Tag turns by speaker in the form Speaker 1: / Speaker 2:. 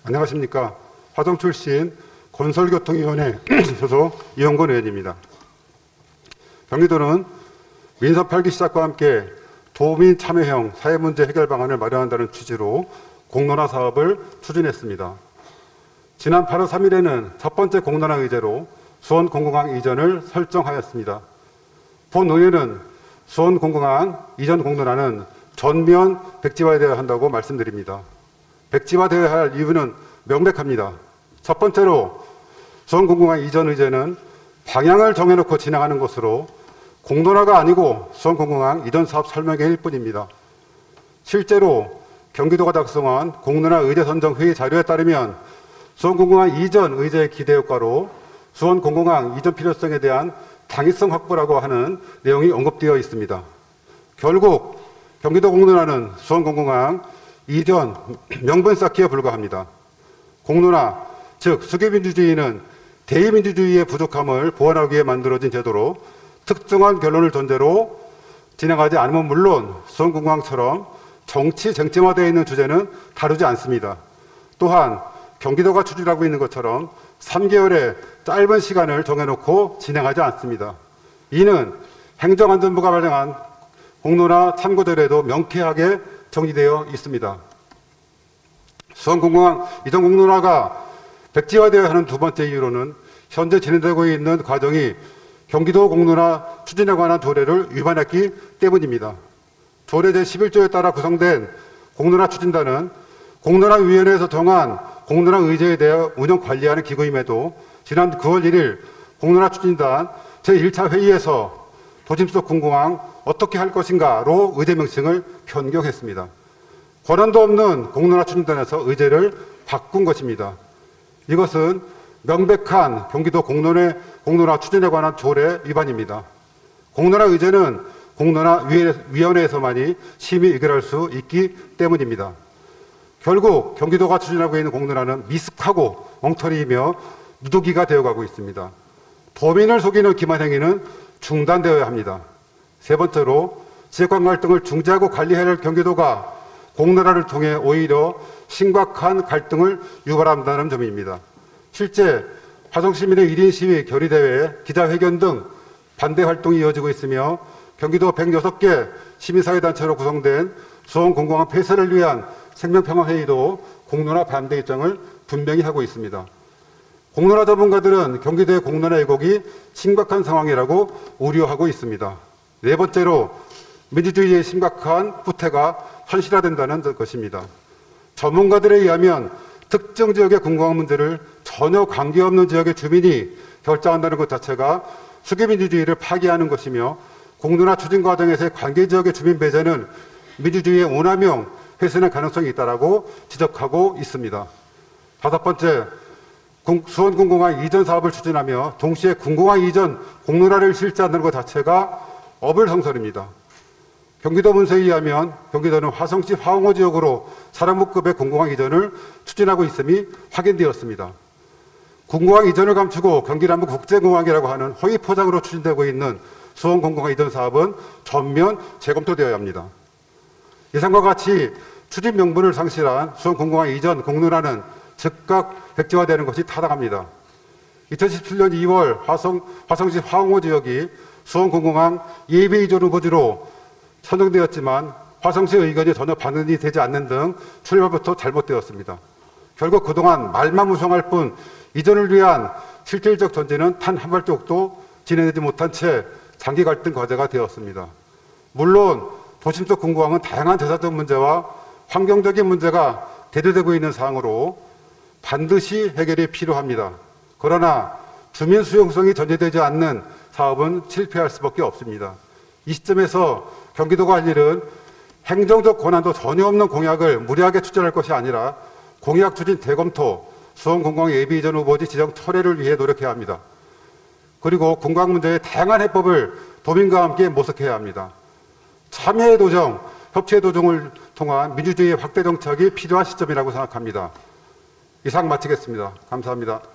Speaker 1: 안녕하십니까. 화성 출신 건설교통위원회 소속 이용건 의원입니다. 경기도는 민선 8기 시작과 함께 도민 참여형 사회문제 해결 방안을 마련한다는 취지로 공론화 사업을 추진했습니다. 지난 8월 3일에는 첫 번째 공론화 의제로 수원공공항 이전을 설정하였습니다. 본 의회는 수원공공항 이전 공론화는 전면 백지화되어야 한다고 말씀드립니다. 백지화되어야 할 이유는 명백합니다. 첫 번째로 수원공공항 이전 의제는 방향을 정해놓고 진행하는 것으로 공론화가 아니고 수원공공항 이전 사업 설명회일 뿐입니다. 실제로 경기도가 작성한 공론화 의제 선정 회의 자료에 따르면 수원공공항 이전 의제의 기대 효과로 수원공공항 이전 필요성에 대한 당위성 확보라고 하는 내용이 언급되어 있습니다. 결국 경기도 공론화는 수원공공항 이전 명분 쌓기에 불과합니다. 공론화, 즉 수기민주주의는 대의민주주의의 부족함을 보완하기 위해 만들어진 제도로 특정한 결론을 전제로 진행하지 않으면 물론 수원공공항처럼 정치 쟁점화되어 있는 주제는 다루지 않습니다. 또한 경기도가 추진하고 있는 것처럼 3개월의 짧은 시간을 정해놓고 진행하지 않습니다. 이는 행정안전부가 발행한 공론화 참고자료에도 명쾌하게 정리되어 있습니다. 수원공공항 이전 공론화가 백지화되어야 하는 두 번째 이유로는 현재 진행되고 있는 과정이 경기도 공론화 추진에 관한 조례를 위반했기 때문입니다. 조례 제11조에 따라 구성된 공론화 추진단은 공론화위원회에서 정한 공론화 의제에 대해 운영 관리하는 기구임에도 지난 9월 1일 공론화 추진단 제1차 회의에서 도심속 공공항 어떻게 할 것인가로 의제 명칭을 변경했습니다. 권한도 없는 공론화 추진단에서 의제를 바꾼 것입니다. 이것은 명백한 경기도 공론화 추진에 관한 조례 위반입니다. 공론화 의제는 공론화위원회에서만이 심의 의결할 수 있기 때문입니다. 결국 경기도가 추진하고 있는 공론화는 미숙하고 엉터리이며 누더기가 되어가고 있습니다. 도민을 속이는 기만 행위는 중단되어야 합니다. 세 번째로 지역간 갈등을 중재하고 관리해야 할 경기도가 공론화를 통해 오히려 심각한 갈등을 유발한다는 점입니다. 실제 화성시민의 1인 시위, 결의대회, 기자회견 등 반대 활동이 이어지고 있으며 경기도 106개 시민사회단체로 구성된 수원공공항 폐쇄를 위한 생명평화회의도 공론화 반대 입장을 분명히 하고 있습니다. 공론화 전문가들은 경기도의 공론화 왜곡이 심각한 상황이라고 우려하고 있습니다. 네 번째로 민주주의의 심각한 후퇴가 현실화된다는 것입니다. 전문가들에 의하면 특정 지역의 공공항 문제를 전혀 관계없는 지역의 주민이 결정한다는 것 자체가 수기민주주의를 파기하는 것이며 공론화 추진 과정에서의 관계 지역의 주민 배제는 민주주의의 오남용 훼손의 가능성이 있다고 지적하고 있습니다. 다섯 번째, 수원공공항 이전 사업을 추진하며 동시에 공공항 이전 공론화를 실시한다는 것 자체가 어불성설입니다. 경기도 문서에 의하면 경기도는 화성시 화홍호 지역으로 사령부급의 공공항 이전을 추진하고 있음이 확인되었습니다. 공공항 이전을 감추고 경기남부 국제공항이라고 하는 허위 포장으로 추진되고 있는 수원공공항 이전 사업은 전면 재검토되어야 합니다. 예상과 같이 추진 명분을 상실한 수원공공항 이전 공론화는 즉각 백지화되는 것이 타당합니다. 2017년 2월 화성시 화홍호 지역이 수원공공항 예비 이전 후보지로 선정되었지만 화성시의 의견이 전혀 반영이 되지 않는 등 출발부터 잘못되었습니다. 결국 그동안 말만 무성할 뿐 이전을 위한 실질적 전진은 단 한 발짝도 진행되지 못한 채 장기 갈등 과제가 되었습니다. 물론 도심 속 공공항은 다양한 대사적 문제와 환경적인 문제가 대두되고 있는 사항으로 반드시 해결이 필요합니다. 그러나 주민 수용성이 전제되지 않는 사업은 실패할 수밖에 없습니다. 이 시점에서 경기도가 할 일은 행정적 권한도 전혀 없는 공약을 무리하게 추진할 것이 아니라 공약 추진 대검토, 수원공공항 예비 이전 후보지 지정 철회를 위해 노력해야 합니다. 그리고 공공항 문제의 다양한 해법을 도민과 함께 모색해야 합니다. 참여의 도정, 협치의 도정을 통한 민주주의의 확대 정착이 필요한 시점이라고 생각합니다. 이상 마치겠습니다. 감사합니다.